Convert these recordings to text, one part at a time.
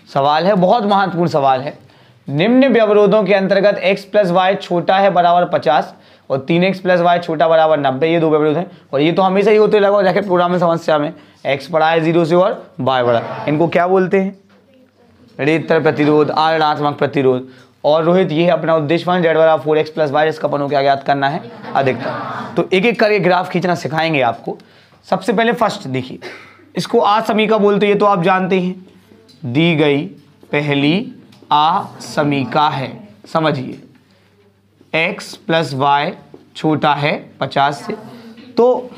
सवाल है, बहुत महत्वपूर्ण सवाल है। निम्न व्यवरोधों के अंतर्गत x प्लस वाई छोटा है बराबर 50 और 3x प्लस वाई छोटा बराबर 90, ये दो व्यवरोध हैं और ये तो हमेशा ही होते लगा रैकेट प्रोग्रामिंग समस्या में। x बड़ा है 0 से और y बड़ा, इनको क्या बोलते हैं? रेखीय प्रतिरोध, ऋणात्मक प्रतिरोध। और रोहित ये है अपना उद्देश्य फंक्शन z बराबर 4x प्लस वाई, इसका अपन को क्या ज्ञात करना है? अधिकतम। तो एक एक करके ग्राफ खींचना सिखाएंगे आपको। सबसे पहले फर्स्ट देखिए, इसको आसमीका बोलते हैं, ये तो आप जानते हैं। दी गई पहली आसमीका है, समझिए x प्लस वाई छोटा है 50 से, तो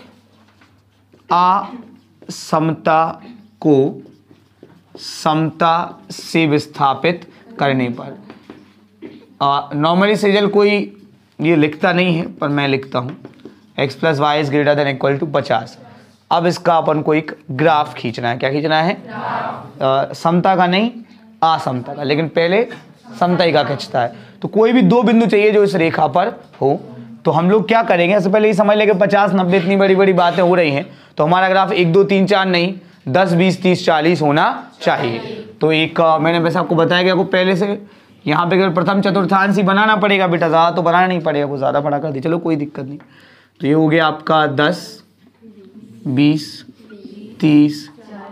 असमता को समता से विस्थापित करने पर, नॉर्मली सेजल कोई ये लिखता नहीं है पर मैं लिखता हूँ, x plus y is greater than equal to 50। अब इसका अपन को एक ग्राफ खींचना है। क्या खींचना है? समता का नहीं, असमता का, लेकिन पहले समता ही का खींचता है। तो कोई भी दो बिंदु चाहिए जो इस रेखा पर हो। तो हम लोग क्या करेंगे, सबसे पहले ये समझ लेंगे 50 90 इतनी बड़ी बड़ी बातें हो रही हैं, तो हमारा ग्राफ 1 2 3 4 नहीं 10 20 30 40 होना चाहिए। तो एक मैंने वैसे आपको बताया कि आपको पहले से यहाँ पे अगर प्रथम चतुर्थांश ही बनाना पड़ेगा बेटा, ज़्यादा तो बनाना नहीं पड़ेगा, वो ज़्यादा बड़ा कर दी, चलो कोई दिक्कत नहीं। तो ये हो गया आपका 10 20 30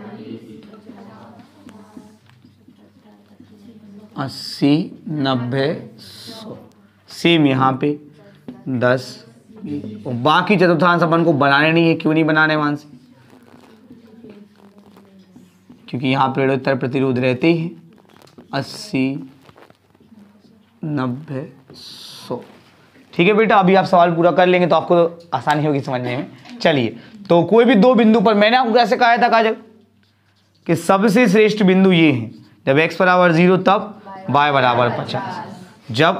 80 90 100, सेम यहाँ पे 10 20, और बाकी चतुर्थांश अपन को बनाने नहीं है। क्यों नहीं बनाने मानसी? क्योंकि यहाँ पे उत्तर प्रतिरोध रहते ही हैं 80 90 100। ठीक है बेटा, अभी आप सवाल पूरा कर लेंगे तो आपको आसानी होगी समझने में। चलिए, तो कोई भी दो बिंदु पर, मैंने आपको कैसे कहा था काजल कि सबसे श्रेष्ठ बिंदु ये है जब x बराबर 0 तब y बराबर 50, जब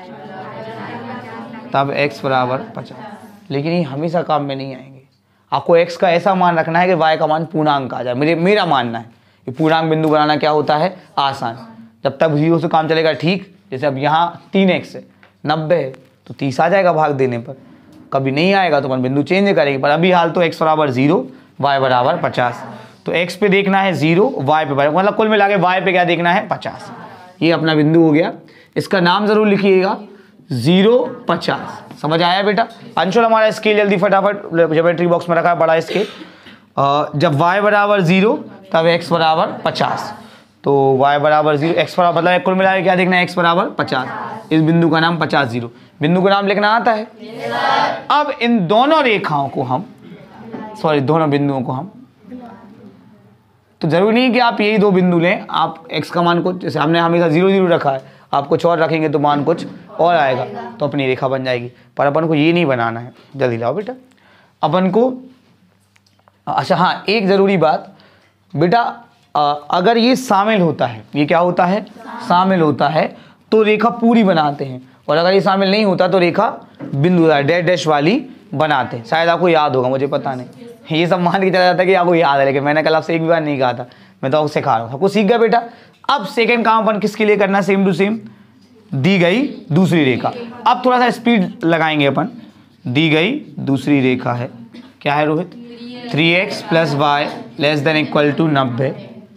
तब x बराबर 50। लेकिन ये हमेशा काम में नहीं आएंगे। आपको x का ऐसा मान रखना है कि y का मान पूर्णांक आ जाए। मेरा मानना है कि पूर्णांक बिंदु बनाना क्या होता है? आसान। जब तक 0 से काम चलेगा ठीक। जैसे अब यहाँ 3x है, 90 है, तो 30 आ जाएगा भाग देने पर। कभी नहीं आएगा तो अपन बिंदु चेंज करेंगे, पर अभी हाल तो x बराबर 0 y बराबर 50। तो x पे देखना है 0, y पे, मतलब कुल मिला के y पे क्या देखना है? 50। ये अपना बिंदु हो गया। इसका नाम जरूर लिखिएगा 0 50। समझ आया बेटा? अंशुल हमारा स्केल जल्दी फटाफट ज्योमेट्री बॉक्स में रखा है बड़ा स्केल। जब y बराबर 0 तब x बराबर 50। तो y बराबर 0, x बराबर मतलब कुल मिला के क्या देखना है? x बराबर 50। इस बिंदु का नाम 50 0। बिंदु का नाम लिखना आता है? अब इन दोनों रेखाओं को हम, दोनों बिंदुओं को हम, तो जरूरी नहीं कि आप यही दो बिंदु लें। आप x का मान कुछ, जैसे हमने हमेशा 0 0 रखा है, आप कुछ और रखेंगे तो मान कुछ और आएगा, तो अपनी रेखा बन जाएगी। पर अपन को ये नहीं बनाना है। जल्दी लाओ बेटा अपन को। अच्छा हाँ, एक ज़रूरी बात बेटा, अगर ये शामिल होता है, ये क्या होता है? शामिल होता है, तो रेखा पूरी बनाते हैं। और अगर ये शामिल नहीं होता तो रेखा बिंदुदार डैश डैश वाली बनाते हैं। शायद आपको याद होगा, मुझे पता नहीं। ये सब मान के चला जाता है कि आपको याद है, लेकिन मैंने कल आपसे एक भी बार नहीं कहा था। मैं तो आपको सिखा रहा हूँ, आपको सीख गया बेटा। अब सेकंड काम अपन किसके लिए करना? सेम टू सेम दी गई दूसरी रेखा। अब थोड़ा सा स्पीड लगाएंगे अपन। दी गई दूसरी रेखा है, क्या है Rohit? 3x plus y less than equal to 90।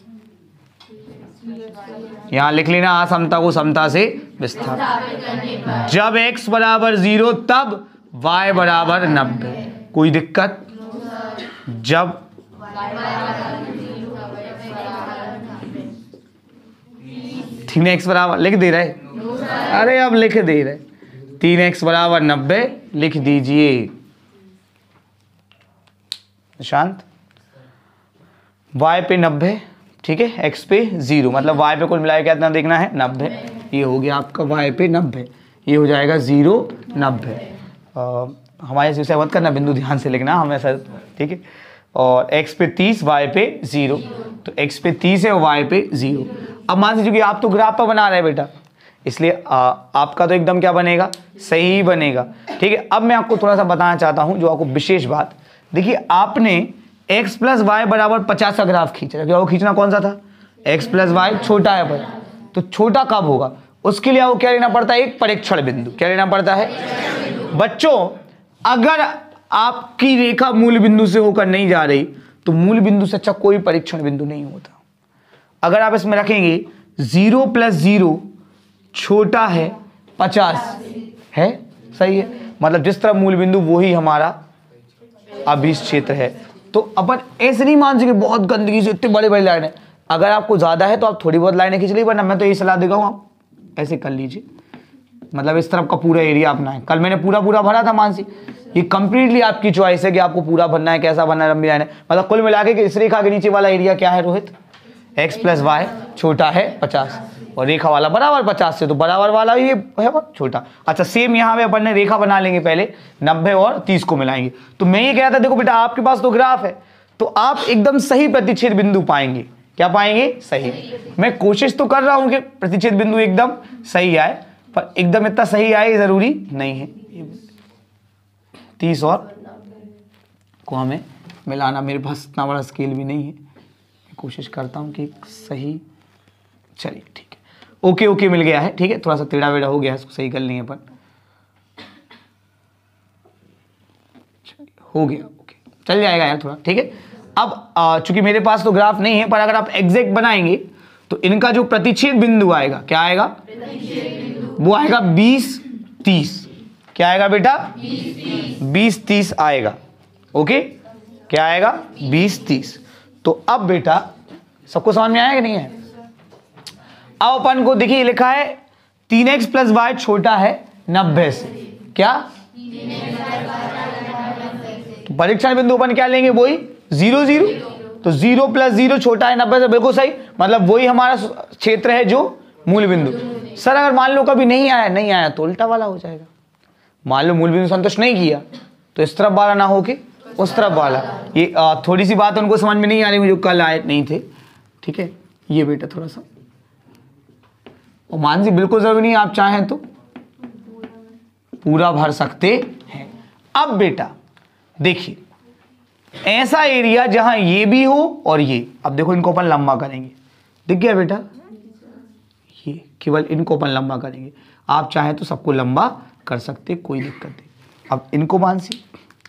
यहां लिख लेना असमता को समता से विस्थापित। जब x बराबर 0 तब y बराबर 90। कोई दिक्कत? जब तीन एक्स बराबर लिख दे रहे, अरे अब लिख दे रहे, 3x बराबर 90 लिख दीजिए शांत। y पे 90, ठीक है, x पे 0, मतलब y पे कुल मिलाकर कितना देखना है? 90। ये हो गया आपका y पे 90, ये हो जाएगा 0 90। हमारे से मत करना, बिंदु ध्यान से लिखना हमेशा, ठीक है। और x पे 30, y पे 0, तो x पे 30 है और y पे 0। अब मान लीजिए कि आप तो ग्राफ पर बना रहे हैं बेटा, इसलिए आपका तो एकदम क्या बनेगा? सही बनेगा, ठीक है। अब मैं आपको थोड़ा सा बताना चाहता हूं, जो आपको विशेष बात, देखिए आपने x प्लस वाई बराबर 50 का ग्राफ खींचा, वो खींचना कौन सा था? x प्लस वाई छोटा है पर, तो छोटा कब होगा? उसके लिए आपको क्या लेना पड़ता है? एक परीक्षण बिंदु। क्या लेना पड़ता है बच्चों? अगर आपकी रेखा मूल बिंदु से होकर नहीं जा रही तो मूल बिंदु से अच्छा कोई परीक्षण बिंदु नहीं होता। अगर आप इसमें रखेंगे 0 + 0 छोटा है 50 है, सही है। मतलब जिस तरफ मूल बिंदु वो ही हमारा अभीष्ट क्षेत्र है। तो अपन ऐसे नहीं मान सके बहुत गंदगी से इतने बड़े बड़े लाइनें, अगर आपको ज़्यादा है तो आप थोड़ी बहुत लाइनें खींच लीजिए, वरना मैं तो ये सलाह देगा हूँ आप ऐसे कर लीजिए। मतलब इस तरफ का पूरा एरिया अपना है। कल मैंने पूरा भरा था मानसी, ये कंप्लीटली आपकी चॉइस है कि आपको पूरा भरना है, कैसा भरना है, लंबी लाइन है। मतलब कुल मिला के इस रेखा के नीचे वाला एरिया क्या है रोहित? x + y छोटा है 50 और रेखा वाला बराबर 50 से, तो बराबर वाला ये है छोटा। अच्छा सेम यहाँ पे अपन ने रेखा बना लेंगे, पहले 90 और 30 को मिलाएंगे। तो मैं ये कह रहा था देखो बेटा आपके पास तो ग्राफ है, तो आप एकदम सही प्रतिच्छेद बिंदु पाएंगे। क्या पाएंगे? सही। मैं कोशिश तो कर रहा हूं कि प्रतिच्छेद बिंदु एकदम सही आए, पर एकदम इतना सही आए जरूरी नहीं है। 30 और को हमें मिलाना, मेरे पास इतना बड़ा स्केल भी नहीं है, मैं कोशिश करता हूं कि सही। चलिए ठीक है, ओके मिल गया है, ठीक है। थोड़ा सा टेढ़ा वेढ़ा हो गया है, इसको सही कर लेंगे अपन। हो गया, ओके चल जाएगा यार थोड़ा, ठीक है। अब चूंकि मेरे पास तो ग्राफ नहीं है, पर अगर आप एग्जैक्ट बनाएंगे तो इनका जो प्रतिच्छेद बिंदु आएगा, क्या आएगा? वो आएगा 20-30। क्या आएगा बेटा? 20-30 आएगा। ओके, क्या आएगा? 20-30। तो अब बेटा सबको समझ में आया कि नहीं है? अब अपन को देखिए लिखा है 3x + y छोटा है 90 से। क्या? तो परीक्षण बिंदु अपन क्या लेंगे? वही 0 0। तो 0 + 0 छोटा है 90 से, बिल्कुल सही। मतलब वही हमारा क्षेत्र है जो मूल बिंदु। सर अगर मान लो कभी नहीं आया तो उल्टा वाला हो जाएगा। मान लो मूल बिंदु संतुष्ट नहीं किया तो इस तरफ वाला ना हो के उस तरफ वाला। ये थोड़ी सी बात उनको समझ में नहीं आ रही, मुझे कल आए नहीं थे, ठीक है। ये बेटा थोड़ा सा, और मानसी बिल्कुल जरूरी नहीं, आप चाहें तो पूरा भर सकते हैं। अब बेटा देखिए ऐसा एरिया जहां ये भी हो और ये, अब देखो इनको अपन लंबा करेंगे, दिख गया बेटा? ये केवल इनको अपन लंबा करेंगे, आप चाहें तो सबको लंबा कर सकते, कोई दिक्कत नहीं। अब इनको मानसी,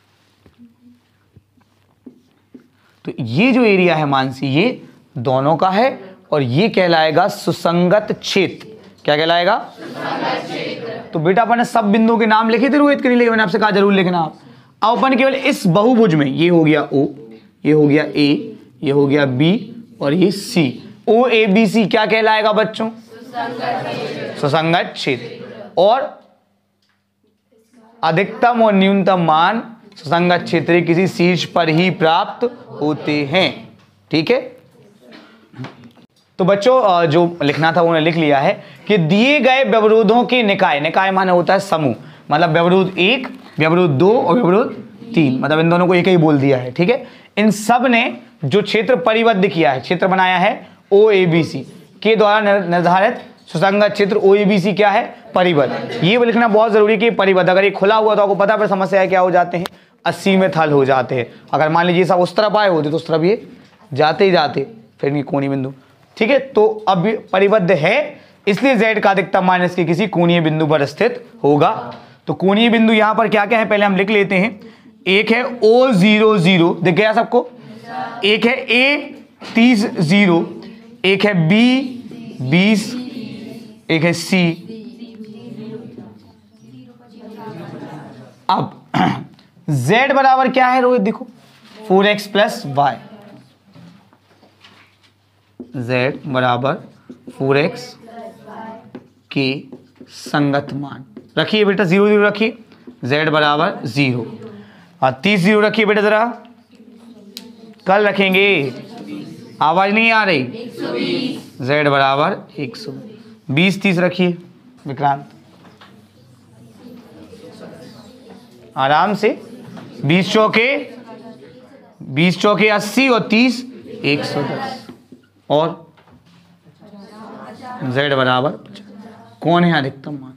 तो ये जो एरिया है मानसी ये दोनों का है और ये कहलाएगा सुसंगत क्षेत्र। क्या कहलाएगा? तो बेटा अपन ने सब बिंदुओं के नाम लिखे थे रोहित के नहीं लिखे? मैंने आपसे कहा जरूर लिखना आप। अब अपन केवल इस बहुभुज में, ये हो गया O, ये हो गया A, ये हो गया B और ये C, OABC क्या कहलाएगा बच्चों? सुसंगत क्षेत्र। और अधिकतम और न्यूनतम मान सुसंगत क्षेत्र किसी शीर्ष पर ही प्राप्त होते हैं, ठीक है। तो बच्चों जो लिखना था उन्होंने लिख लिया है कि दिए गए व्यवरोधों के निकाय, निकाय माने होता है समूह, मतलब व्यवरोध 1, व्यवरोध 2 और व्यवरोध 3, मतलब इन दोनों को एक ही बोल दिया है, ठीक है। इन सब ने जो क्षेत्र परिबद्ध किया है, क्षेत्र बनाया है OABC के द्वारा निर्धारित सुसंगत क्षेत्र OABC क्या है? परिबद्ध। ये लिखना बहुत जरूरी है कि परिबद्ध, अगर ये खुला हुआ तो आपको पता पर समस्या है क्या हो जाते हैं? असीमित हल हो जाते हैं। अगर मान लीजिए सब उस तरफ आए होते तो उस तरफ ये जाते ही जाते, फिर ये कोणीय बिंदु, ठीक है। तो अब परिबद्ध है इसलिए z का अधिकतम मान इसके किसी कोणीय बिंदु पर स्थित होगा। तो कोणीय बिंदु यहां पर क्या क्या है पहले हम लिख लेते हैं। एक है O0 0, दिख गया सबको? एक है A 30 0, एक है B 20, एक है C। अब z बराबर क्या है रोहित? देखो 4x + y, z बराबर 4x के संगत मान रखिए बेटा, 0 0 रखिए, z बराबर 0 और 30 0 रखिए बेटा, जरा कल रखेंगे, आवाज नहीं आ रही। 120, z बराबर 120, 30 रखिए विक्रांत, आराम से। 20 चौके 80 और 30 110 और z बराबर 50। कौन है अधिकतम मान?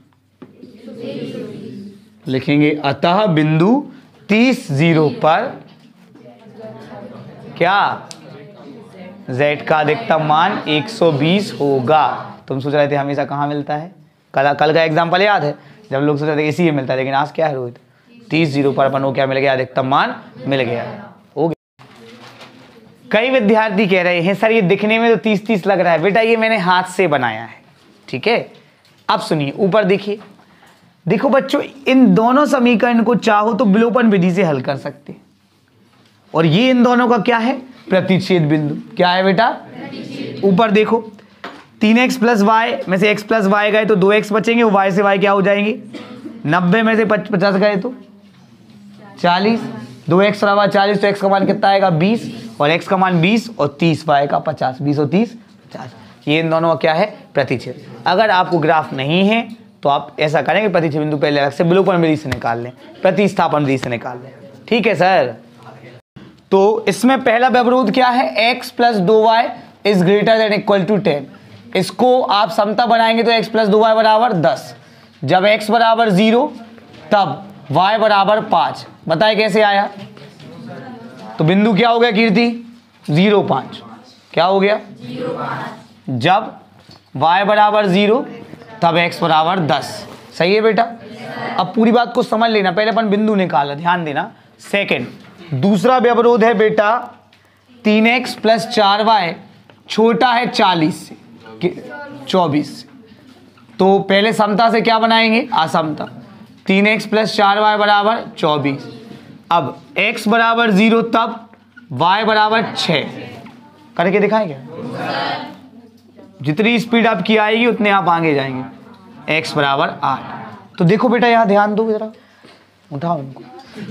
लिखेंगे अतः बिंदु 30 0 पर क्या z का अधिकतम मान 120 होगा। तुम सोच रहे थे हमेशा कहाँ मिलता है? कल का एग्जाम्पल याद है जब लोग सोच रहे थे इसी में मिलता है, लेकिन आज क्या है रोहित? 30 0 पर अपन को क्या मिल गया? अधिकतम मान मिल गया, हो गया। कई विद्यार्थी कह रहे हैं सर ये दिखने में तो 30-30 लग रहा है। बेटा ये मैंने हाथ से बनाया है, ठीक है। अब सुनिए ऊपर देखिए, देखो बच्चों इन दोनों समीकरण को चाहो तो विलोपन विधि से हल कर सकते हैं, और ये इन दोनों का क्या है, प्रतिच्छेद बिंदु। क्या है बेटा, ऊपर देखो 3x प्लस वाई में से x प्लस वाई गए तो 2x बचेंगे, वो y से y क्या हो जाएंगे, 90 में से 50 गए तो 40, 2x रवा 40 तो x का मान कितना आएगा 20, और x का मान 20 और 30 y का 50, 20 और 30 50। ये इन दोनों का क्या है, प्रतिच्छेद। अगर आपको ग्राफ नहीं है तो आप ऐसा करेंगे, प्रतिच्छेद बिंदु पहले अलग से विलोपन विधि से निकाल लें, प्रतिस्थापन विधि से निकाल लें, ठीक है सर। तो इसमें पहला व्यवरोध क्या है, x plus 2y is greater than equal to 10। इसको आप समता बनाएंगे तो x प्लस 2y बराबर 10। जब x बराबर 0 तब y बराबर 5। बताए कैसे आया, तो बिंदु क्या हो गया कीर्ति, 0 5। क्या हो गया 0 5। जब y बराबर 0 तब x बराबर 10। सही है बेटा। अब पूरी बात को समझ लेना, पहले अपन बिंदु निकाला, ध्यान देना। सेकंड दूसरा व्यवरोध है बेटा 3x प्लस 4y छोटा है 40 से 24 से। तो पहले समता से क्या बनाएंगे, असमता। 3x प्लस 4y बराबर 24। अब x बराबर 0 तब y बराबर 6। करके दिखाएं क्या, जितनी स्पीड आपकी आएगी उतने आप आगे जाएंगे। x बराबर 8। तो देखो बेटा यहाँ ध्यान दो, जरा उठाओ उनको।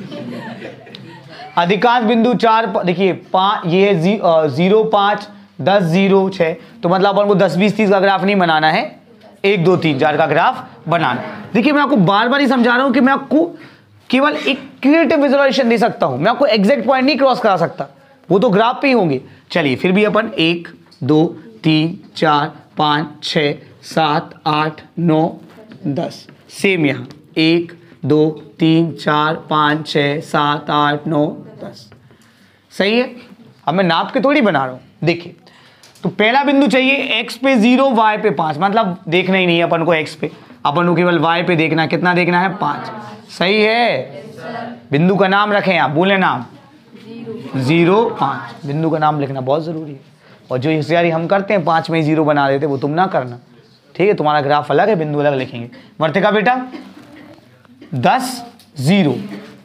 अधिकांश बिंदु 4 देखिए 5, ये 0 5 10 0 6। तो मतलब अपन को 10 20 30 का ग्राफ नहीं बनाना है, 1 2 3 4 का ग्राफ बनाना। देखिए मैं आपको बार बार ही समझा रहा हूं कि मैं आपको केवल एक क्रिएटिव विजुअलाइजेशन दे सकता हूं, मैं आपको एग्जैक्ट पॉइंट नहीं क्रॉस करा सकता, वो तो ग्राफ पे ही होंगे। चलिए फिर भी अपन 1 2 3 4 5 6 7 8 9 10 सेम यहाँ 1 2 3 4 5 6 7 8 9 10। सही है। अब मैं नाप के थोड़ी बना रहा हूं। देखिए तो पहला बिंदु चाहिए x पे 0 y पे 5, मतलब देखना ही नहीं है अपन को x पे, अपन को केवल y पे देखना। कितना देखना है, 5। सही है। बिंदु का नाम रखें आप, बोले नाम 0 5। बिंदु का नाम लिखना बहुत जरूरी है, और जो होशियारी हम करते हैं 5 में 0 बना देते वो तुम ना करना, ठीक है। तुम्हारा ग्राफ अलग है, बिंदु अलग लिखेंगे। वर्तिका बेटा 10 0।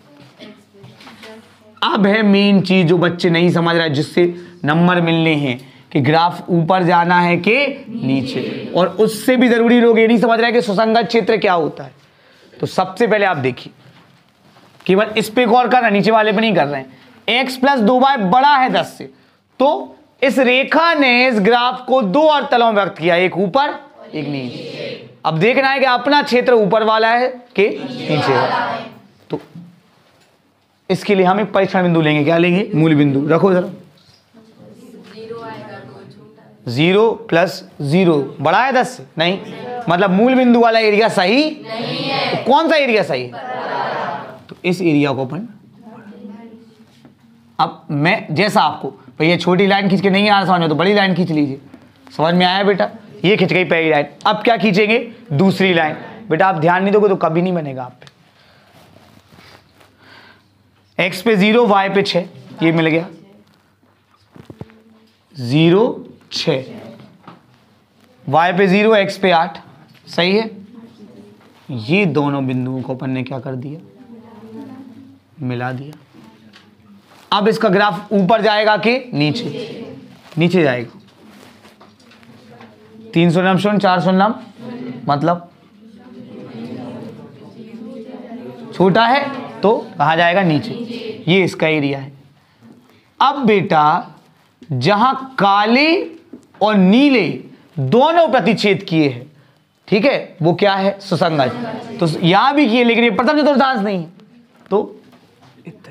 अब है मेन चीज जो बच्चे नहीं समझ रहे, जिससे नंबर मिलने हैं कि ग्राफ ऊपर जाना है कि नीचे, और उससे भी जरूरी लोग ये नहीं समझ रहे कि सुसंगत क्षेत्र क्या होता है। तो सबसे पहले आप देखिए, केवल इस पे गौर कर रहे हैं, नीचे वाले पे नहीं कर रहे हैं। x प्लस 2y बड़ा है 10 से, तो इस रेखा ने इस ग्राफ को 2 अवतलों में व्यक्त किया, एक ऊपर एक नीचे। अब देखना है कि अपना क्षेत्र ऊपर वाला है कि नीचे वाला है। तो इसके लिए हम एक परीक्षण बिंदु लेंगे। क्या लेंगे, मूल बिंदु। रखो जरा, 0 प्लस 0 बड़ा है 10 से, नहीं, मतलब मूल बिंदु वाला एरिया सही नहीं है। तो कौन सा एरिया सही है, तो इस एरिया को अपन, अब मैं जैसा आपको भैया छोटी लाइन खींच के नहीं आ रहा समझ में, तो बड़ी लाइन खींच लीजिए। समझ में आया बेटा, ये खींच गई पहली लाइन। अब क्या खींचेंगे, दूसरी लाइन। बेटा आप ध्यान नहीं दोगे तो कभी नहीं बनेगा आप पे। x पे 0 y पे 6, ये मिल गया 0 6, y पे 0 x पे 8। सही है। ये दोनों बिंदुओं को अपन ने क्या कर दिया, मिला दिया। अब इसका ग्राफ ऊपर जाएगा कि नीचे, नीचे जाएगा। 300 नम 0 400 नम, मतलब छोटा है तो कहाँ जाएगा, नीचे। ये इसका एरिया है। अब बेटा जहां काले और नीले दोनों प्रतिच्छेद किए हैं, ठीक है, वो क्या है, सुसंगत। तो यहां भी किए, लेकिन ये प्रथम चतुर्थांश नहीं है, तो इतना।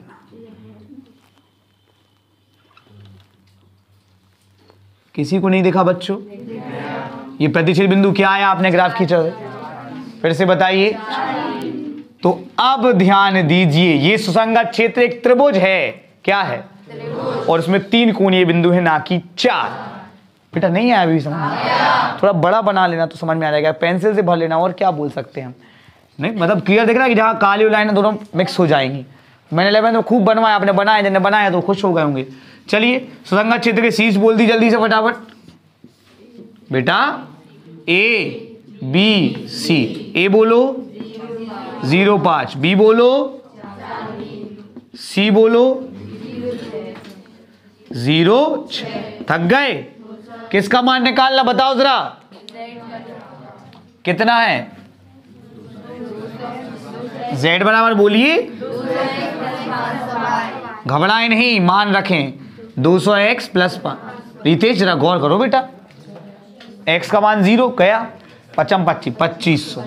किसी को नहीं देखा बच्चों, ये प्रतिच्छेद बिंदु क्या है, आपने ग्राफ खींचा है, फिर से बताइए। तो अब ध्यान दीजिए, ये सुसंगत क्षेत्र एक त्रिभुज है। क्या है, और उसमें 3 कोणीय बिंदु है, ना कि 4। बेटा नहीं आया अभी समझ में, थोड़ा बड़ा बना लेना तो समझ में आ जाएगा, पेंसिल से भर लेना, और क्या बोल सकते हैं हम, नहीं मतलब क्लियर दिख रहा है कि जहाँ काली लाइन दोनों मिक्स हो जाएंगी। मैंने 11 में खूब बनवाया, आपने बनाया, जिन्हें बनाया तो खुश हो गए होंगे चलिए सुसंगत क्षेत्र के शीर्ष बोल दी जल्दी से फटाफट बेटा। A B C. ए बोलो 0.5, बी बोलो, सी बोलो 0.6। थक गए? किसका मान निकालना बताओ जरा, कितना है? z बराबर बोलिए, घबराए नहीं, मान रखें 200x प्लस 5। रितेश जरा गौर करो बेटा, x का मान 0 गया, 5 25 2500,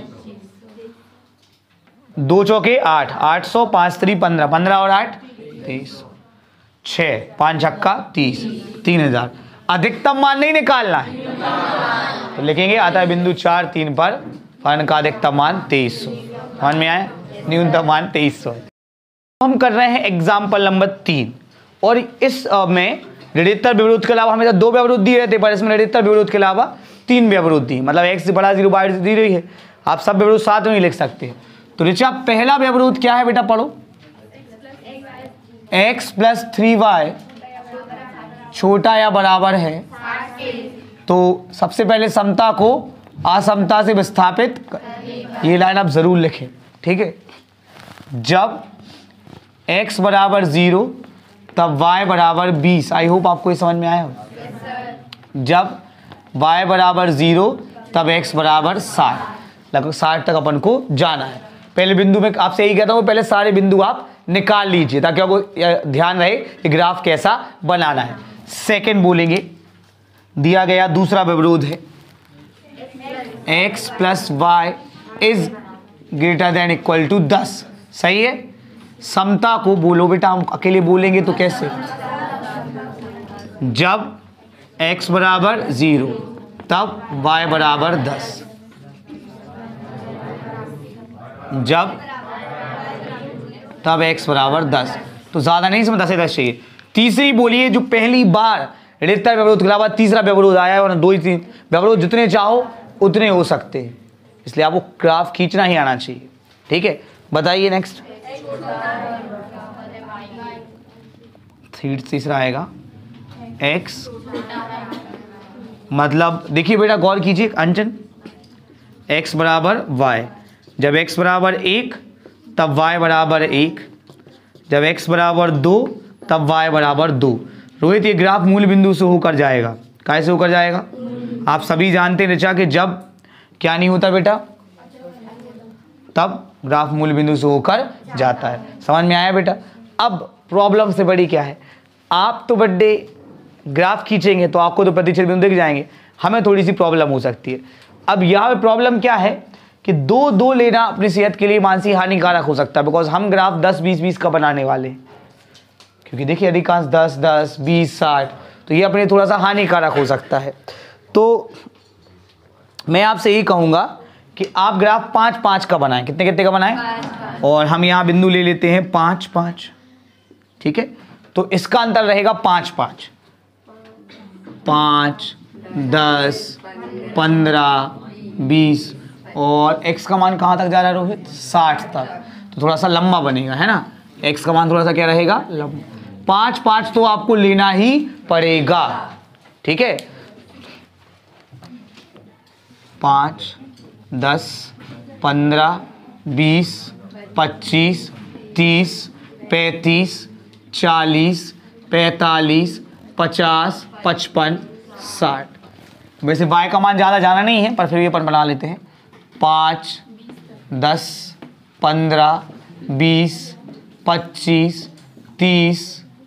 2 चौके 8, 800, 5 3 15, 15 और 8 23, 6 5 छक्का 30, 3000। अधिकतम मान नहीं निकालना है तो लिखेंगे आता है बिंदु 4 3 पर फलन का अधिकतम मान 2300। समझ में आया? न्यूनतम मान 2300। हम कर रहे हैं एग्जाम्पल नंबर 3 और इस में ऋणात्मक व्यवरोध के अलावा हमें 2 व्यवरोध दिए रहते, पर इसमें ऋणात्मक व्यवरोध के अलावा 3 व्यवरोध दिए, मतलब x से बड़ा 0 बाहर दी रही है। आप सब व्यवरोध साथ में ही लिख सकते हैं। तो ऋचा पहला व्यवरोध क्या है बेटा, पढ़ो। x प्लस 3y छोटा या बराबर है, तो सबसे पहले समता को असमता से विस्थापित, ये लाइन आप जरूर लिखें, ठीक है। जब x बराबर 0 तब y बराबर 20। आई होप आपको ये समझ में आया हो। जब y बराबर 0 तब x बराबर 60, लगभग 60 तक अपन को जाना है। पहले बिंदु में आपसे यही कहता हूँ, पहले सारे बिंदु आप निकाल लीजिए ताकि आपको ध्यान रहे कि ग्राफ कैसा बनाना है। सेकंड बोलेंगे, दिया गया दूसरा व्यवरोध है x plus y is greater than equal to 10। सही है। समता को बोलो बेटा, हम अकेले बोलेंगे तो कैसे? जब x बराबर 0 तब y बराबर 10। जब तब x बराबर 10, तो ज्यादा नहीं, इसमें 10 10 चाहिए। तीसरी बोलिए, जो पहली बार ऋणात्मक व्यवरोध के अलावा तीसरा व्यवरोध आया है, और 2 ही 3 व्यवरोध जितने चाहो उतने हो सकते हैं, इसलिए आपको ग्राफ खींचना ही आना चाहिए, ठीक है। बताइए नेक्स्ट। तीसरा आएगा x, मतलब देखिए बेटा गौर कीजिए अंजन, x बराबर y। जब x बराबर 1 तब y बराबर 1। जब x बराबर 2 तब y बराबर 2। रोहित ये ग्राफ मूल बिंदु से होकर जाएगा। कैसे होकर जाएगा? आप सभी जानते हैं ऋचा कि जब क्या नहीं होता बेटा, तब ग्राफ मूल बिंदु से होकर जाता है। समझ में आया बेटा? अब प्रॉब्लम से बड़ी क्या है, आप तो बड्डे ग्राफ खींचेंगे तो आपको तो प्रतिच्छेद बिंदु दिख जाएंगे, हमें थोड़ी सी प्रॉब्लम हो सकती है। अब यहाँ पे प्रॉब्लम क्या है कि 2 लेना अपनी सेहत के लिए मानसिक हानिकारक हो सकता है, बिकॉज हम ग्राफ 10 20 20 का बनाने वाले हैं, क्योंकि देखिए अधिकांश 10 10 20 60, तो ये अपने थोड़ा सा हानिकारक हो सकता है। तो मैं आपसे यही कहूँगा कि आप ग्राफ 5 5 का बनाएं। कितने कितने का बनाएं? 5 और हम यहाँ बिंदु ले लेते हैं 5 5, ठीक है। तो इसका अंतर रहेगा 5 5 5 10 15 20, और x का मान कहाँ तक जा रहा है रोहित? 60 तक, तो थोड़ा सा लंबा बनेगा, है ना। x का मान थोड़ा सा क्या रहेगा? लंबा। 5 5 तो आपको लेना ही पड़ेगा, ठीक है। 5 10 15 20 25 30 35 40 45 50 55 60। वैसे y का मान ज़्यादा जाना नहीं है, पर फिर भी अपन बना लेते हैं। 5 10 15 20 25 30।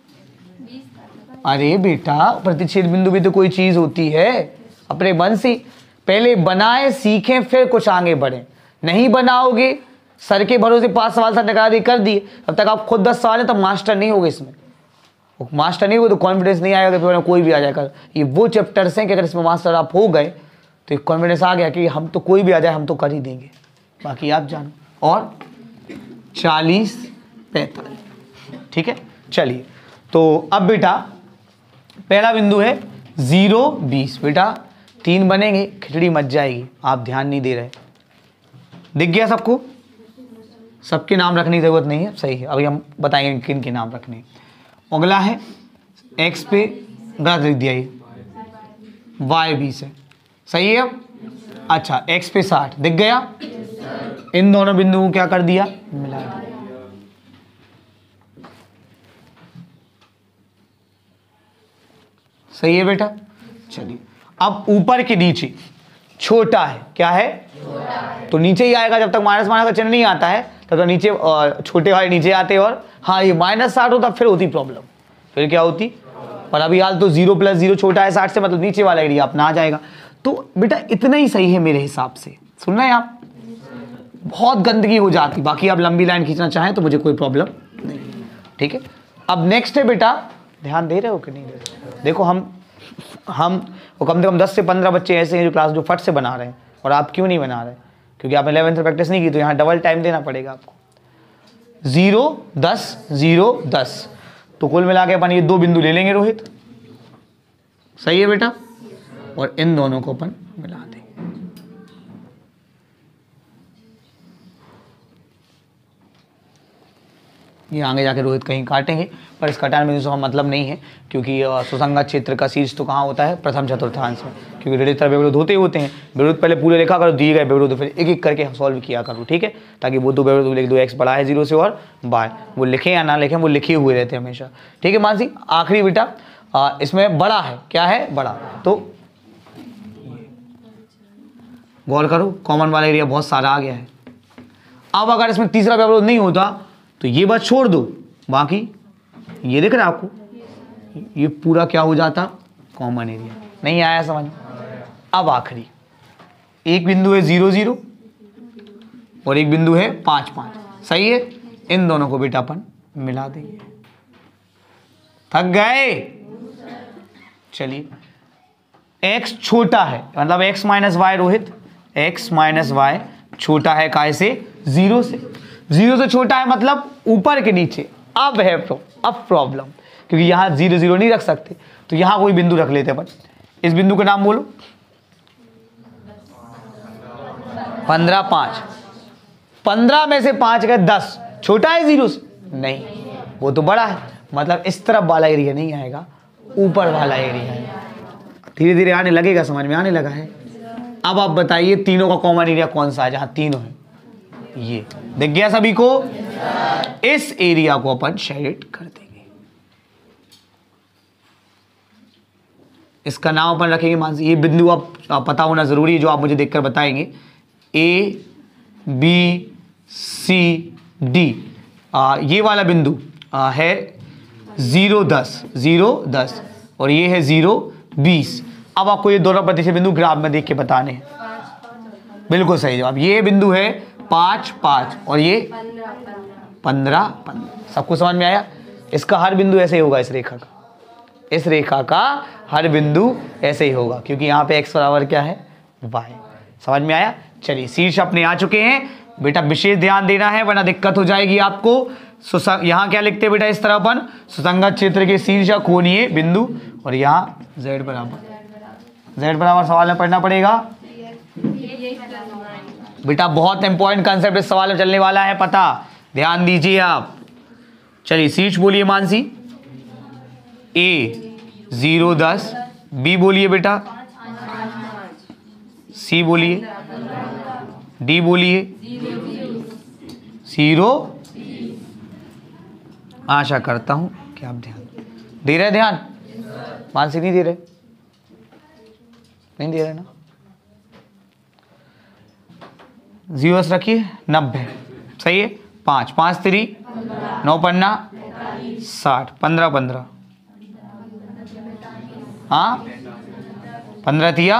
अरे बेटा प्रतिच्छेद बिंदु भी तो कोई चीज़ होती है, अपने मन से पहले बनाए सीखें फिर कुछ आगे बढ़े। नहीं बनाओगे, सर के भरोसे 5 सवाल सर निकाल दिए कर दिए, अब तक आप खुद 10 सवाल है, तब मास्टर नहीं होगे इसमें। मास्टर नहीं हो तो कॉन्फिडेंस नहीं आएगा कि पेपर में कोई भी आ जाएगा। ये वो चैप्टर्स हैं कि अगर इसमें मास्टर आप हो गए तो एक कॉन्फिडेंस आ गया कि हम तो कोई भी आ जाए हम तो कर ही देंगे, बाकी आप जानो। और 40 45, ठीक है। चलिए तो अब बेटा पहला बिंदु है 0 20। बेटा 3 बनेंगे, खिचड़ी मच जाएगी, आप ध्यान नहीं दे रहे। दिख गया सबको? सबके नाम रखने की जरूरत नहीं है, सही है। अभी हम बताएंगे किन के नाम रखने। अगला है x पे गलत लिख दिया, ये y 20 है, सही है। अब अच्छा x पे 60 दिख गया, इन दोनों बिंदुओं को क्या कर दिया, मिला दिया। सही है बेटा। चलिए अब ऊपर के नीचे छोटा है, क्या है, तो नीचे ही आएगा, जब तक माइनस माइनस का चिन्ह नहीं आता है तब तक नीचे छोटे वाले नीचे आते हैं। और हाँ ये -60 होता फिर होती प्रॉब्लम, फिर क्या होती, पर अभी हाल तो 0 + 0 छोटा है 60 से, मतलब नीचे वाला एरिया अपना आ जाएगा। तो बेटा इतना ही सही है मेरे हिसाब से, सुन रहे हैं आप, बहुत गंदगी हो जाती, बाकी आप लंबी लाइन खींचना चाहें तो मुझे कोई प्रॉब्लम नहीं, ठीक है। अब नेक्स्ट है बेटा, ध्यान दे रहे हो कि नहीं दे रहे, देखो हम वो कम से कम 10 से 15 बच्चे ऐसे हैं जो क्लास जो फट से बना रहे हैं, और आप क्यों नहीं बना रहे, क्योंकि आपने 11th में प्रैक्टिस नहीं की, तो यहाँ डबल टाइम देना पड़ेगा आपको। 0 10 0 10, तो कुल मिला के अपन ये 2 बिंदु ले लेंगे रोहित, सही है बेटा, और इन दोनों को अपन मिला देंगे। ये आगे जाके रोहित कहीं काटेंगे, पर इस कटान में हम मतलब नहीं है, क्योंकि सुसंगत क्षेत्र का शीर्ष तो कहाँ होता है, प्रथम चतुर्थांश में, क्योंकि रेडितर व्यवरोध होते हैं। व्यवरोध पहले पूरे लिखा करो, दिए गए व्यवरोध फिर एक एक करके सॉल्व किया करो, ठीक है, ताकि वो 2 व्यवरोध लिख दो, x बड़ा है 0 से और y, वो लिखे या ना लिखें, वो लिखे हुए रहते हैं हमेशा, ठीक है। मानसी आखिरी बेटा, इसमें बड़ा है, क्या है, बड़ा, तो गौर करो कॉमन वाला एरिया बहुत सारा आ गया है। अब अगर इसमें तीसरा व्यवरोध नहीं होता तो ये बात छोड़ दो, बाकी ये दिख रहा है आपको, ये पूरा क्या हो जाता, कॉमन एरिया। नहीं आया समझ। अब आखिरी एक बिंदु है 0 0 और एक बिंदु है 5 5, सही है, इन दोनों को बेटा अपन मिला देंगे। थक गए, चलिए x छोटा है, मतलब x - y Rohit, x - y छोटा है काय से, 0 से, 0 से छोटा है मतलब ऊपर के नीचे। अब है अब प्रॉब्लम, क्योंकि यहाँ 0 0 नहीं रख सकते, तो यहाँ कोई बिंदु रख लेते अपन। इस बिंदु का नाम बोलो, 15 5, 15 में से 5 गए 10, छोटा है 0 से, नहीं, वो तो बड़ा है, मतलब इस तरफ वाला एरिया नहीं आएगा, ऊपर वाला एरिया आएगा। धीरे धीरे आने लगेगा, समझ में आने लगा है। अब आप बताइए तीनों का कॉमन एरिया कौन सा है, जहां तीनों है, ये दिख गया सभी को। इस एरिया को अपन शेड कर देंगे, इसका नाम अपन रखेंगे, मान ये बिंदु आप पता होना जरूरी है, जो आप मुझे देखकर बताएंगे, A B C D, ये वाला बिंदु है 0 10 0 10 और ये है 0 20। अब आपको ये दोनों प्रतिशत बिंदु ग्राफ में देख के बताने हैं। बिल्कुल सही जवाब, ये बिंदु है 5 5 और ये 15 15। सबको समझ में आया। इसका हर बिंदु ऐसे ही होगा, इस रेखा का, इस रेखा का हर बिंदु ऐसे ही होगा, क्योंकि यहाँ पे x बराबर क्या है, y। समझ में आया। चलिए शीर्ष अपने आ चुके हैं बेटा, विशेष ध्यान देना है वरना दिक्कत हो जाएगी आपको। यहाँ क्या लिखते हैं बेटा, इस तरह अपन सुसंगत क्षेत्र के शीर्ष कोणीय बिंदु, और यहाँ z बराबर सवाल में पढ़ना पड़ेगा बेटा, बहुत इंपॉर्टेंट कंसेप्ट इस सवाल में चलने वाला है, पता ध्यान दीजिए आप। चलिए शीर्ष बोलिए मानसी, A 0 10, B बोलिए बेटा, C बोलिए, D बोलिए 0। आशा करता हूं कि आप ध्यान दे रहे, ध्यान मानसी नहीं दे रहे, नहीं दे रहे ना, 0 रखिए, 90 सही है। 5 5 3 9 पन्ना 60, 15 15, हाँ 15 तिया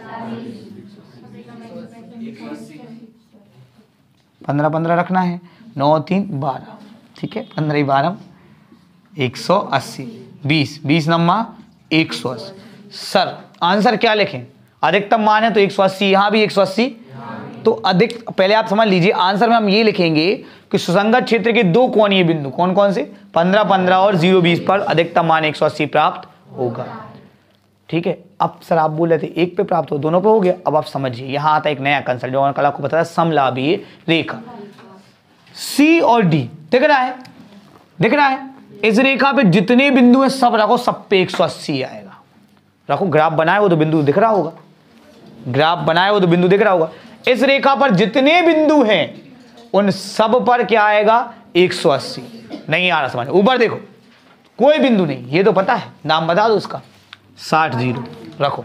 15 15 रखना है, 9 3 12, ठीक है, 15 12 180, 20 20 नम्मा 180। सर आंसर क्या लिखें, अधिकतम मान है तो 180, यहाँ भी 180, तो अधिक, पहले आप समझ लीजिए आंसर में हम ये लिखेंगे कि सुसंगत क्षेत्र के दो कोणीय बिंदु कौन कौन से, 15 15 और 0 20 पर अधिकतम मान 180 प्राप्त होगा। ठीक है, अब सर आप बोल रहे थे एक पे प्राप्त हो, दोनों पे हो गया। अब आप समझिए यहाँ आता एक नया कंसेप्ट जो कल आपको बताया, समलाभीय रेखा। सी और डी दिख रहा है, दिख रहा है, इस रेखा पे जितने बिंदु हैं सब रखो, सब पे 180 आएगा। रखो, ग्राफ बनाए हो तो बिंदु दिख रहा होगा, ग्राफ बनाए हो तो बिंदु दिख रहा होगा। इस रेखा पर जितने बिंदु हैं उन सब पर क्या आएगा, 180। नहीं आ रहा समझ, ऊपर देखो कोई बिंदु नहीं, ये तो पता है, नाम बता दो उसका, 60 0 रखो।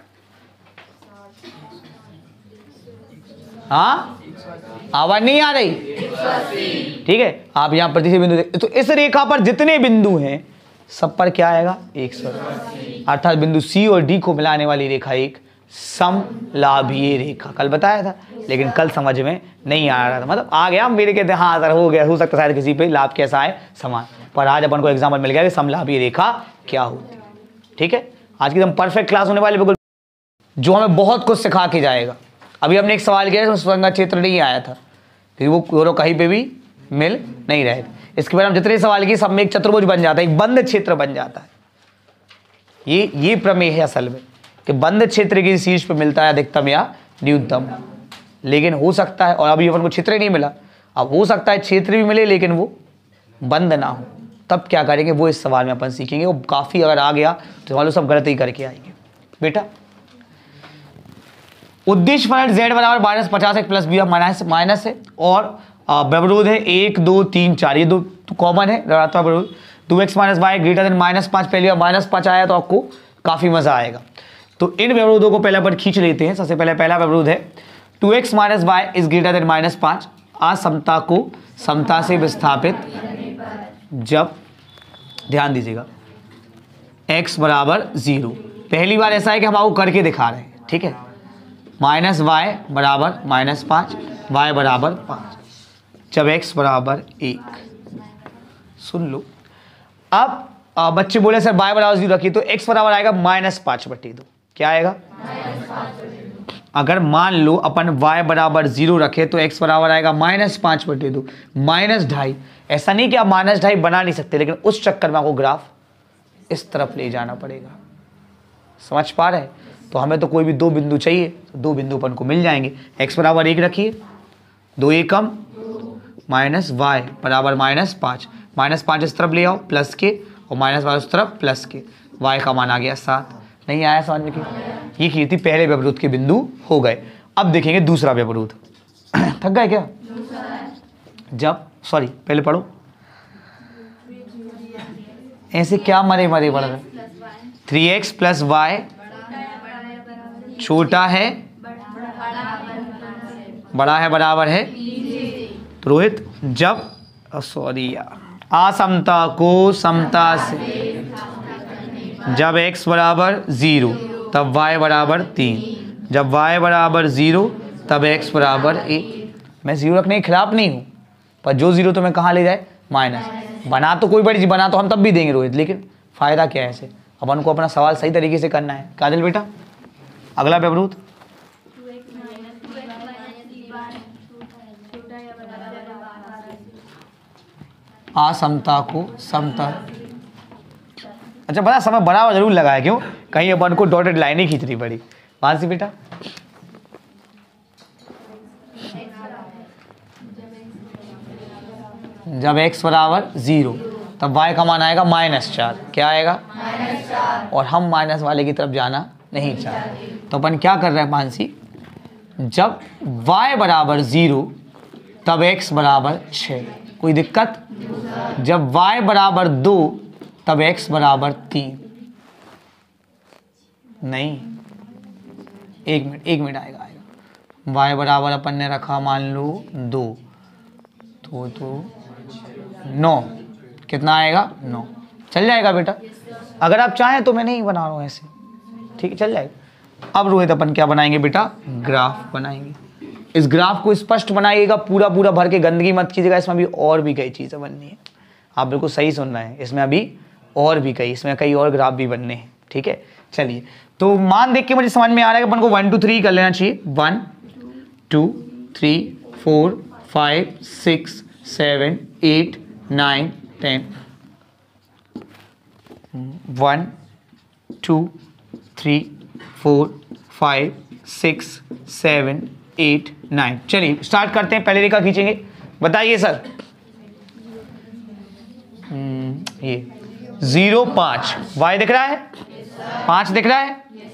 हाँ, आवाज नहीं आ रही, ठीक है। आप यहां पर तीसरे बिंदु तो इस रेखा पर जितने बिंदु हैं सब पर क्या आएगा, 180। अर्थात बिंदु सी और डी को मिलाने वाली रेखा एक समलाभीय रेखा। कल बताया था लेकिन कल समझ में नहीं आ रहा था, मतलब आ गया, मेरे कहते हैं हाँ सर हो गया, हो सकता है शायद किसी पे लाभ कैसा है समान, पर आज अपन को एग्जाम्पल मिल गया कि समलाभीय रेखा क्या होती है। ठीक है, आज की एकदम परफेक्ट क्लास होने वाली, बिल्कुल जो हमें बहुत कुछ सिखा के जाएगा। अभी हमने एक सवाल किया, सुसंगत क्षेत्र नहीं आया था क्योंकि वो दोनों कहीं पे भी मिल नहीं रहे थे। इसके बाद हम जितने सवाल किए सब में एक चतुर्भुज बन जाता है, एक बंद क्षेत्र बन जाता है। ये प्रमेय है असल में कि बंद क्षेत्र के शीर्ष पे मिलता है अधिकतम या न्यूनतम। लेकिन हो सकता है, और अभी अपन को क्षेत्र ही नहीं मिला, अब हो सकता है क्षेत्र भी मिले लेकिन वो बंद ना हो, तब क्या करेंगे वो इस सवाल में अपन सीखेंगे। वो काफ़ी अगर आ गया तो वालों सब गलत ही करके आएंगे। बेटा उद्देश्य फलन z बराबर -50 है प्लस बी माइनस है, और व्यवरोध है 1 2 3 4, ये दो कॉमन है ऋणात्मक व्यवरोध। 2x - y ग्रेटर देन -5, पहली बार -5 आया तो आपको काफ़ी मज़ा आएगा। तो इन व्यवरोधों को पहले अपन खींच लेते हैं। सबसे पहले पहला व्यवरोध है 2x - y is greater than -5, असमता को समता से विस्थापित जब, ध्यान दीजिएगा, x बराबर 0। पहली बार ऐसा है कि हम आपको करके दिखा रहे हैं, ठीक है। -y बराबर -5, y बराबर 5, जब x बराबर 1। सुन लो, अब बच्चे बोले सर y बराबर 0 रखिए, तो x बराबर आएगा -5/2। क्या आएगा, अगर मान लो अपन y बराबर 0 रखे तो x बराबर आएगा -5/2, -2.5। ऐसा नहीं कि आप -2.5 बना नहीं सकते, लेकिन उस चक्कर में आपको ग्राफ इस तरफ ले जाना पड़ेगा। समझ पा रहे हैं? तो हमें तो कोई भी दो बिंदु चाहिए, तो दो बिंदु अपन को मिल जाएंगे। x बराबर 1 रखिए, 2 एकम माइनस y बराबर -5, -5 इस तरफ ले आओ प्लस के, और -y उस तरफ प्लस के, y का मान आ गया 7। नहीं आया समझ में? ये की थी पहले व्यवरोध के बिंदु हो गए। अब देखेंगे दूसरा व्यवरोध। थक गए क्या? जब, सॉरी पहले पढ़ो, ऐसे क्या मरे मरे बढ़ रहे। 3x + y छोटा है बड़ा है बराबर है। तो रोहित, जब, सॉरी यार, असमता को समता से, जब x बराबर 0 तब y बराबर 3, जब y बराबर 0 तब x बराबर 1। मैं 0 रखने के खिलाफ नहीं हूँ, पर जो 0 तो मैं कहाँ ले जाए, माइनस। बना तो कोई बड़ी चीज, बना तो हम तब भी देंगे रोहित, लेकिन फायदा क्या है ऐसे? अपन को अपना सवाल सही तरीके से करना है। काजल बेटा, अगला व्यवरोध। असमता को समता, अच्छा बड़ा समय बराबर जरूर लगा है, क्यों? कहीं अपन को डॉटेड लाइन ही खींचनी पड़ी। मानसी बेटा, जब x बराबर 0 तब y का मान आएगा -4। क्या आएगा? और हम माइनस वाले की तरफ जाना नहीं चाहते, तो अपन क्या कर रहे हैं मानसी, जब y बराबर 0 तब x बराबर 6। कोई दिक्कत? जब y बराबर 2 तब x बराबर 3। नहीं, एक मिनट आएगा y बराबर अपन ने रखा मान लो 2, तो 9, कितना आएगा? 9। चल जाएगा बेटा, अगर आप चाहें तो मैं नहीं बना रहा हूँ ऐसे, ठीक है, चल जाएगा। अब रोहित अपन क्या बनाएंगे बेटा, ग्राफ बनाएंगे। इस ग्राफ को स्पष्ट बनाइएगा, पूरा भर के गंदगी मत कीजिएगा। इसमें अभी और भी कई चीज़ें बननी है, आप बिल्कुल सही सुन रहे हैं। इसमें अभी और भी कई और ग्राफ भी बनने हैं, ठीक है। चलिए, तो मान देख के मुझे समझ में आ रहा है कि अपन को 1 2 3 कर लेना चाहिए। 1 2 3 4 5 6 7 8 9 10। 1 2 3 4 5 6 7 8 9। चलिए स्टार्ट करते हैं, पहले रेखा खींचेंगे। बताइए सर, ये 0 5, y दिख रहा है 5 दिख रहा है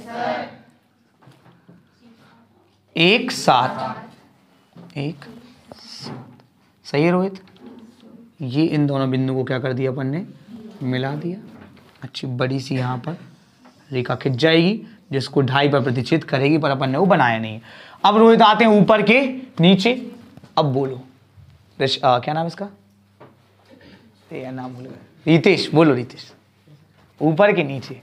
1 7 1 सही है रोहित। ये इन दोनों बिंदु को क्या कर दिया अपन ने, मिला दिया। अच्छी बड़ी सी यहाँ पर रेखा खिंच जाएगी जिसको 2.5 पर प्रतिच्छेद करेगी, पर अपन ने वो बनाया नहीं है। अब रोहित आते हैं ऊपर के नीचे। अब बोलो क्या नाम इसका, नाम भूल गए, रितेश। बोलो रितेश, ऊपर के नीचे।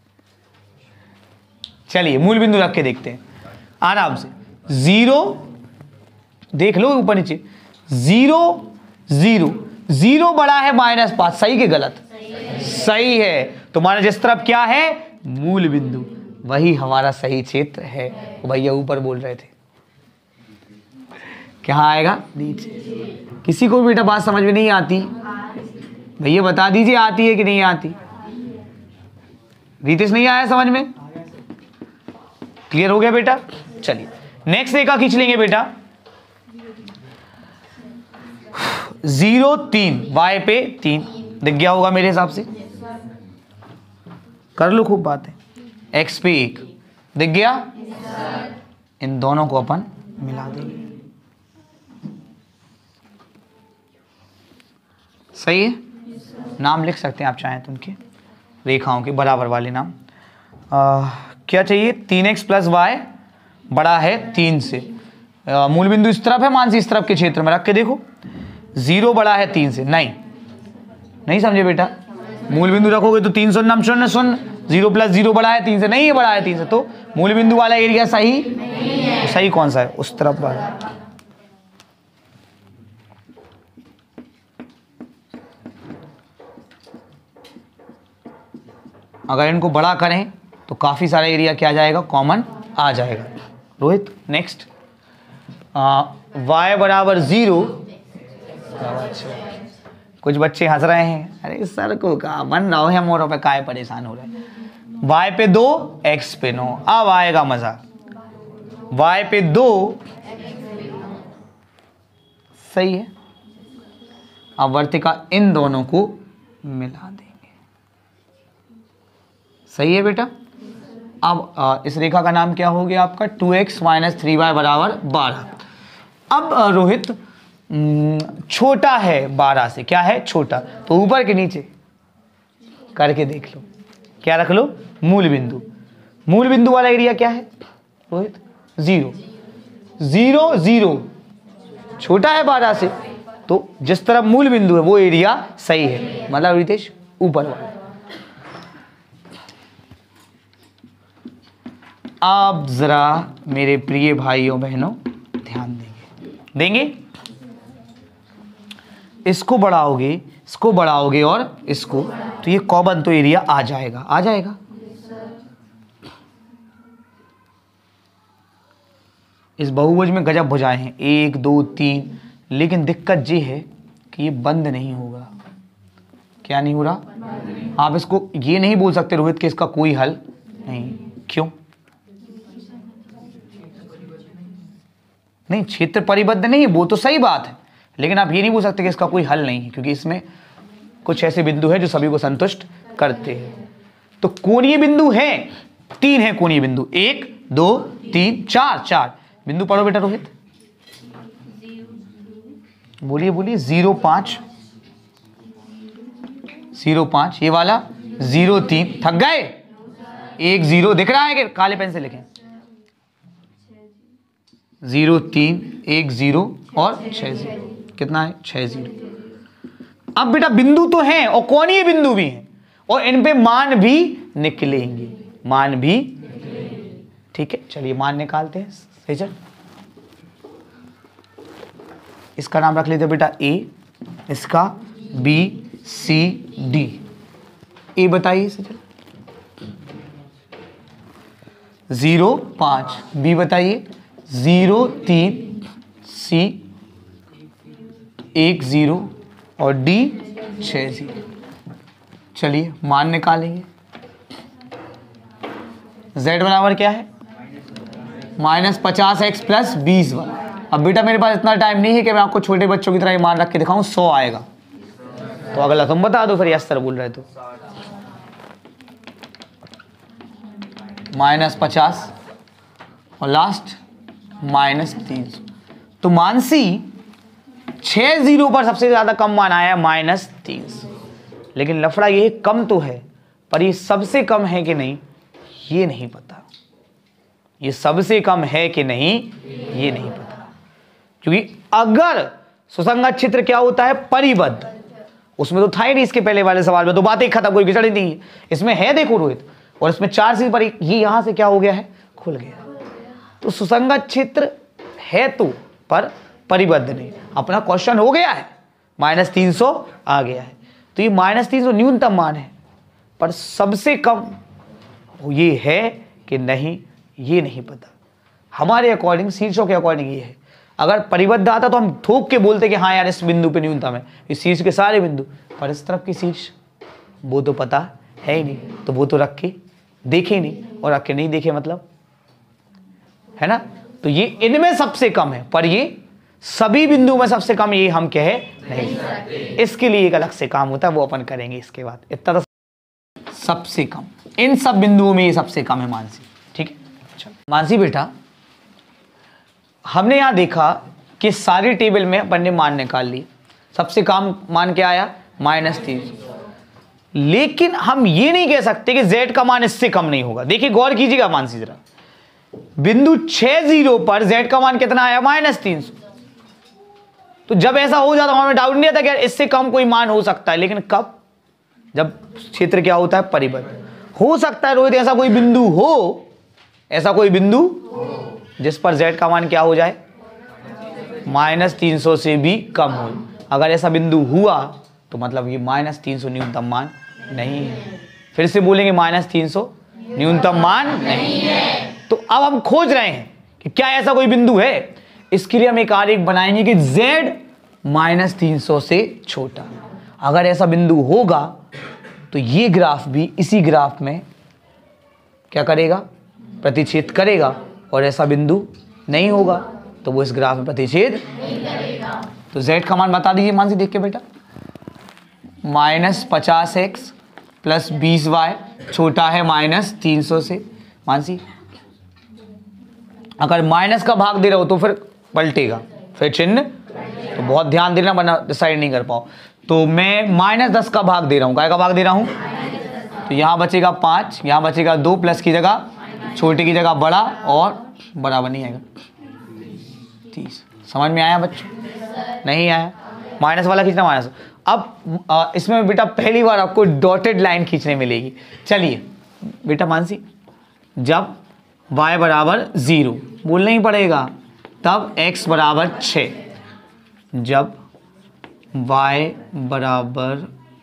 चलिए मूल बिंदु रख के देखते हैं आराम से। 0 देख लो ऊपर नीचे, 0 0 0 बड़ा है -5, सही के गलत, सही है। तुम्हारा जिस तरफ क्या है मूल बिंदु, वही हमारा सही क्षेत्र है। भैया ऊपर बोल रहे थे, क्या आएगा नीचे। किसी को भी बेटा बात समझ में नहीं आती, भैया बता दीजिए आती है कि नहीं आती। रितेश नहीं आया समझ में, क्लियर हो गया बेटा। चलिए नेक्स्ट रेखा खींच लेंगे बेटा। 0 3, y पे 3 दिख गया होगा मेरे हिसाब से, कर लो खूब बातें। x पे 1 दिख गया, इन दोनों को अपन मिला देंगे, सही है। नाम लिख सकते हैं आप चाहें तो उनके, रेखाओं के बराबर वाले नाम। क्या चाहिए, 3x + y बड़ा है 3 से। मूल बिंदु इस तरफ है, मानसी इस तरफ के क्षेत्र में रख के देखो। 0 बड़ा है 3 से, नहीं समझे बेटा। मूल बिंदु रखोगे तो 3 0 0 0, 0 + 0 बड़ा है 3 से, नहीं है बड़ा है 3 से, तो मूल बिंदु वाला एरिया सही नहीं है। तो सही कौन सा है, उस तरफ वाला। अगर इनको बड़ा करें तो काफी सारा एरिया क्या आ जाएगा, कॉमन आ जाएगा। Rohit next, y = 0। कुछ बच्चे हंस रहे हैं, अरे सर को कहा बन रहा है मोरों पे, काय परेशान हो रहे हैं। y पे 2, x पे 9, अब आएगा मजा। y पे 2 सही है। अब वर्तिका इन दोनों को मिला देंगे, सही है बेटा। अब इस रेखा का नाम क्या हो गया आपका, 2x - 3y = 12। अब रोहित छोटा है 12 से, क्या है छोटा, तो ऊपर के नीचे करके देख लो, क्या रख लो, मूल बिंदु। मूल बिंदु वाला एरिया क्या है रोहित, 0 0 0, छोटा है 12 से, तो जिस तरफ मूल बिंदु है वो एरिया सही है, मतलब रितेश ऊपर वाला। आप जरा मेरे प्रिय भाइयों बहनों ध्यान देंगे, इसको बढ़ाओगे और इसको, तो ये कॉमन तो एरिया आ जाएगा। इस बहुभुज में गजब भुजाएं हैं, 1 2 3, लेकिन दिक्कत ये है कि ये बंद नहीं होगा। क्या नहीं हो रहा, आप इसको ये नहीं बोल सकते रोहित कि इसका कोई हल नहीं। क्यों नहीं, क्षेत्र परिबद्ध नहीं है, वो तो सही बात है, लेकिन आप ये नहीं बोल सकते कि इसका कोई हल नहीं है, क्योंकि इसमें कुछ ऐसे बिंदु हैं जो सभी को संतुष्ट करते हैं। तो कोणीय बिंदु हैं, 3 है कोणीय बिंदु, 1 2 3 4 बिंदु पढ़ो बेटा रोहित, बोलिए 0 5 0 5, ये वाला 0 3, थक गए, 1 0 दिख रहा है कि काले पेन से लिखें, 0 3 1 0 और 6 0, कितना है 6 0। अब बेटा बिंदु तो हैं और कोणीय बिंदु भी हैं, और इन पे मान भी निकलेंगे, ठीक है। चलिए मान निकालते हैं सेजल। इसका नाम रख लेते बेटा A, इसका B C D। A बताइए सेजल, 0 5, B बताइए 0 3, C 1 0 और D 6 0। चलिए मान निकालेंगे। Z बराबर क्या है, -50x + 20y। अब बेटा मेरे पास इतना टाइम नहीं है कि मैं आपको छोटे बच्चों की तरह ये मान रख के दिखाऊं, 100 आएगा, तो अगला तुम बता दो फिर, यस सर बोल रहे तो। -50 और लास्ट -300। तो मानसी 6 0 पर सबसे ज्यादा कम मान आया -300। लेकिन लफड़ा ये कम तो है, पर ये सबसे कम है कि नहीं ये नहीं पता। ये सबसे कम है कि नहीं ये नहीं पता, क्योंकि अगर सुसंगत क्षेत्र क्या होता है, परिबद्ध, उसमें तो था ही नहीं। इसके पहले वाले सवाल में तो बातें खत्म, कोई घिसड़ ही नहीं है। इसमें है देखो रोहित, और इसमें 4 से पर ये यहां से क्या हो गया है, खुल गया। तो सुसंगत क्षेत्र है तो, पर परिबद्ध नहीं। अपना क्वेश्चन हो गया है, -300 आ गया है। तो ये -300 न्यूनतम मान है, पर सबसे कम ये है कि नहीं ये नहीं पता। हमारे अकॉर्डिंग, शीर्षों के अकॉर्डिंग ये है। अगर परिबद्ध आता तो हम थोक के बोलते कि हाँ यार इस बिंदु पे न्यूनतम है, इस शीर्ष के सारे बिंदु, पर इस तरफ की शीर्ष वो तो पता है ही नहीं, तो वो तो रख के देखे ही नहीं, और रख के नहीं देखे मतलब, है ना। तो ये इनमें सबसे कम है, पर ये सभी बिंदु में सबसे कम ये हम कहे नहीं। इसके लिए एक अलग से काम होता है, वो अपन करेंगे इसके बाद। इतना सबसे कम, इन सब बिंदुओं में ये सबसे कम है मानसी, ठीक है। अच्छा मानसी बेटा, हमने यहां देखा कि सारी टेबल में अपन ने मान निकाल ली। सबसे कम मान क्या आया, -300। लेकिन हम ये नहीं कह सकते कि z का मान इससे कम नहीं होगा। देखिए गौर कीजिएगा मानसी जरा, बिंदु 6 0 पर z का मान कितना आया, -300। तो जब ऐसा हो जाता हमें डाउट नहीं आता कि यार इससे कम कोई मान हो सकता है। लेकिन कब, जब क्षेत्र क्या होता है, परिबद्ध। हो सकता है रोहित ऐसा कोई बिंदु हो, ऐसा कोई बिंदु जिस पर z का मान क्या हो जाए, -300 से भी कम हो। अगर ऐसा बिंदु हुआ तो मतलब ये -300 न्यूनतम मान नहीं है। फिर से बोलेंगे -300 न्यूनतम मान नहीं है। तो अब हम खोज रहे हैं कि क्या ऐसा कोई बिंदु है। इसके लिए हम एक आरेख बनाएंगे कि z -300 से छोटा। अगर ऐसा बिंदु होगा तो ये ग्राफ भी इसी ग्राफ में क्या करेगा, प्रतिच्छेद करेगा। और ऐसा बिंदु नहीं होगा तो वो इस ग्राफ में प्रतिच्छेद नहीं करेगा। तो z का मान बता दीजिए मानसी, देख के बेटा। -50x + 20y छोटा है -300 से। मानसी अगर माइनस का भाग दे रहे हो तो फिर पलटेगा, फिर चिन्ह, तो बहुत ध्यान देना वरना डिसाइड नहीं कर पाओ। तो मैं -10 का भाग दे रहा हूँ, काय का भाग दे रहा हूँ, तो यहाँ बचेगा 5, यहाँ बचेगा 2, प्लस की जगह छोटे की जगह बड़ा, और बराबर नहीं आएगा 30। समझ में आया बच्चों, नहीं आया, माइनस वाला खींचना माइनस। अब इसमें बेटा पहली बार आपको डॉटेड लाइन खींचने मिलेगी। चलिए बेटा मानसी, जब y बराबर 0 बोलना ही पड़ेगा, तब x बराबर 6। जब y बराबर,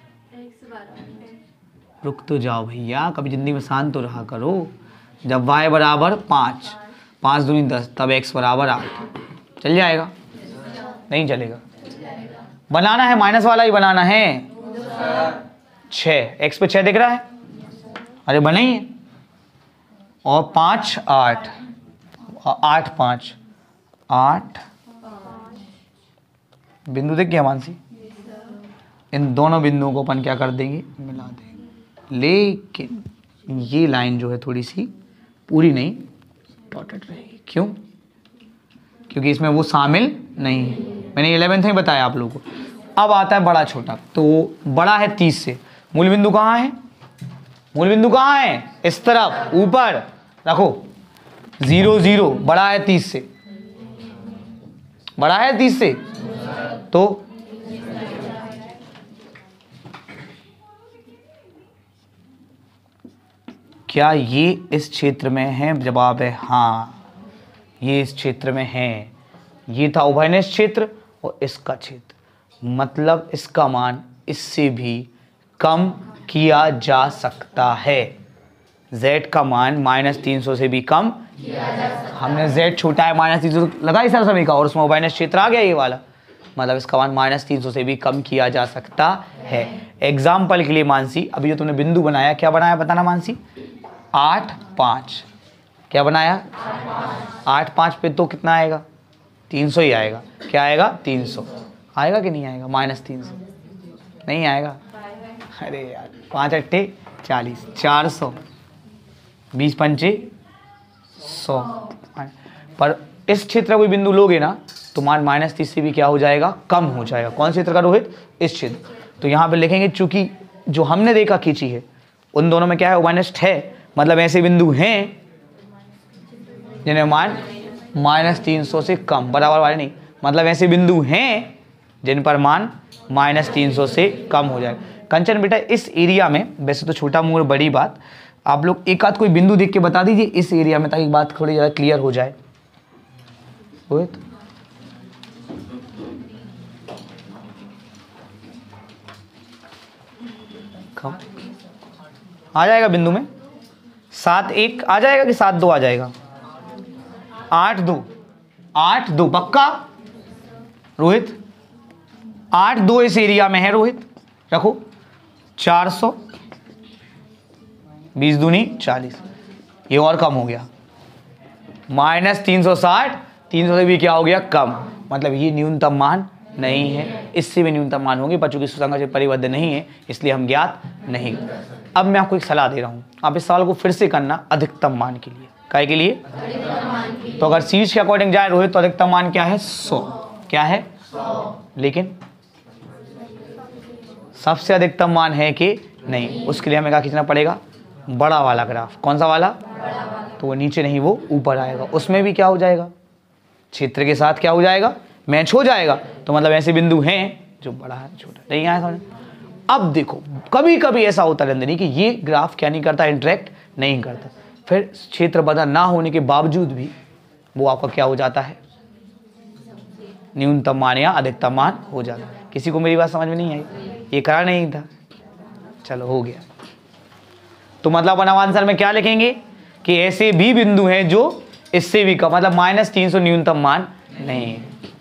रुक तो जाओ भैया, कभी जिंदगी में शांत तो रहा करो। जब y बराबर 5, 5 दूनी 10, तब x बराबर 8। चल जाएगा, नहीं चलेगा, बनाना है माइनस वाला ही बनाना है। 6 x पे 6 दिख रहा है, अरे बना ही है। और 5 8, 8 5 8 बिंदु दिख गया मानसी। इन दोनों बिंदुओं को अपन क्या कर देंगे, मिला देंगे। लेकिन ये लाइन जो है थोड़ी सी पूरी नहीं, डॉटेड रहेगी। क्यों? क्योंकि इसमें वो शामिल नहीं है। मैंने 11th में बताया आप लोगों को। अब आता है बड़ा छोटा, तो बड़ा है 30 से। मूल बिंदु कहाँ है, मूल बिंदु कहाँ है, इस तरफ ऊपर रखो। 0 0 बड़ा है 30 से, बड़ा है 30 से, तो क्या ये इस क्षेत्र में है? जवाब है हाँ, ये इस क्षेत्र में है। ये था उभयनिष्ठ क्षेत्र और इसका क्षेत्र, मतलब इसका मान इससे भी कम किया जा सकता है। z का मान -300 से भी कम किया जा सकता है। हमने z छोटा है -300 लगा इस तरह सभी का, और उसमें उभयनिष्ठ क्षेत्र आ गया ये वाला, मतलब इसका मान -300 से भी कम किया जा सकता है। एग्जाम्पल के लिए मानसी, अभी जो तुमने बिंदु बनाया, क्या बनाया बताना मानसी? 8 5, क्या बनाया? 8 5 पे तो कितना आएगा? 300 ही आएगा। क्या आएगा? 300 आएगा कि नहीं आएगा? -300 नहीं आएगा। अरे यार 5 अट्ठे 40, 400, 20 पंचे 100। पर इस क्षेत्र का कोई बिंदु लोगे ना तो मान -30 से भी क्या हो जाएगा, कम हो जाएगा। कौन क्षेत्र का रोहित, इस क्षेत्र। तो यहाँ पे लिखेंगे चूंकि जो हमने रेखा खींची है उन दोनों में क्या है, ओवरनेस्ट है, मतलब ऐसे बिंदु हैं जिन्हें मान -300 से कम, बराबर वाले नहीं, मतलब ऐसे बिंदु हैं जिन पर मान -300 से कम हो जाए। कंचन बेटा इस एरिया में, वैसे तो छोटा मुंह और बड़ी बात, आप लोग एक आध कोई बिंदु देख के बता दीजिए इस एरिया में, ताकि बात थोड़ी ज़्यादा क्लियर हो जाए। रोहित कम आ जाएगा बिंदु में, 7-1 आ जाएगा कि 7-2 आ जाएगा, 8-2, 8-2 पक्का रोहित, 8-2 इस एरिया में है रोहित, रखो 400, 20 दूनी 40, ये और कम हो गया, -360, 300 से भी क्या हो गया, कम, मतलब ये न्यूनतम मान नहीं है, इससे भी न्यूनतम मान होंगे, पर चूंकि सुसंगत से परिबद्ध नहीं है इसलिए हम ज्ञात नहीं। अब मैं आपको एक सलाह दे रहा हूं, आप इस सवाल को फिर से करना अधिकतम मान के लिए। काय के लिए? तो अगर शीर्ष के अकॉर्डिंग जाए रोहित तो अधिकतम मान क्या है, 100। क्या है? 100। लेकिन सबसे अधिकतम मान है कि नहीं, उसके लिए हमें क्या खींचना पड़ेगा, बड़ा वाला ग्राफ। कौन सा वाला? तो वो नीचे नहीं, वो ऊपर आएगा, उसमें भी क्या हो जाएगा, क्षेत्र के साथ क्या हो जाएगा, मैच हो जाएगा। तो मतलब ऐसे बिंदु हैं जो बड़ा है छोटा नहीं आया समझ। अब देखो कभी कभी ऐसा होता है नहीं कि ये ग्राफ क्या नहीं करता, इंटरेक्ट नहीं करता, फिर क्षेत्र बड़ा ना होने के बावजूद भी वो आपका क्या हो जाता है, न्यूनतम मान या अधिकतम मान हो जाता है। किसी को मेरी बात समझ में नहीं आई? ये करा नहीं था, चलो हो गया। तो मतलब अपन आंसर में क्या लिखेंगे कि ऐसे भी बिंदु हैं जो इससे भी कम, मतलब -300 न्यूनतम मान नहीं है।